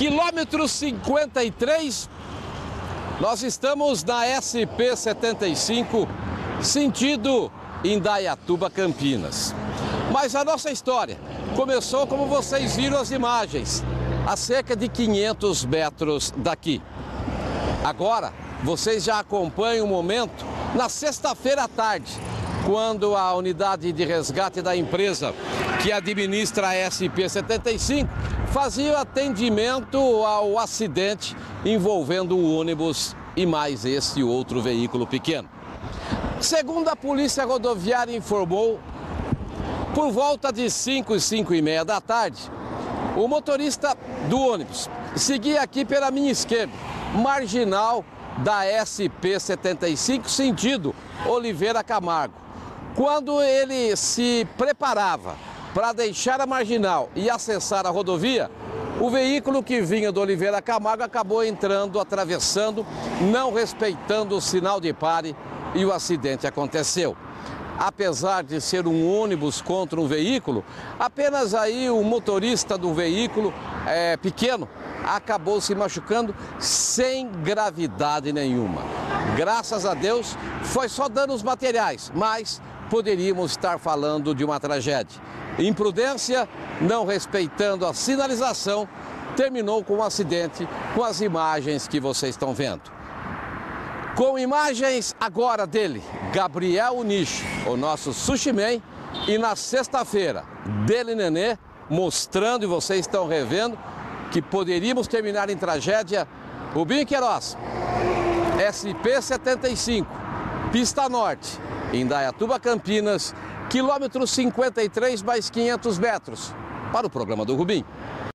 Quilômetro 53, nós estamos na SP-75, sentido Indaiatuba, Campinas. Mas a nossa história começou, como vocês viram as imagens, a cerca de 500 metros daqui. Agora, vocês já acompanham o momento na sexta-feira à tarde, quando a unidade de resgate da empresa que administra a SP-75 fazia atendimento ao acidente envolvendo o ônibus e mais esse outro veículo pequeno. Segundo a Polícia Rodoviária informou, por volta de 5 e 5h30 da tarde, o motorista do ônibus seguia aqui pela minha esquerda, marginal da SP-75, sentido Oliveira Camargo. Quando ele se preparava para deixar a marginal e acessar a rodovia, o veículo que vinha do Oliveira Camargo acabou entrando, atravessando, não respeitando o sinal de pare e o acidente aconteceu. Apesar de ser um ônibus contra um veículo, apenas aí o motorista do veículo pequeno acabou se machucando sem gravidade nenhuma. Graças a Deus, foi só danos materiais, mas poderíamos estar falando de uma tragédia. Imprudência, não respeitando a sinalização, terminou com um acidente, com as imagens que vocês estão vendo. Com imagens agora dele, Gabriel Uniche, o nosso Sushi Man, e na sexta-feira, dele Nenê, mostrando, e vocês estão revendo, que poderíamos terminar em tragédia. Rubinho Queiroz, SP-75, pista norte, Indaiatuba, Campinas, quilômetro 53 mais 500 metros, para o programa do Rubinho.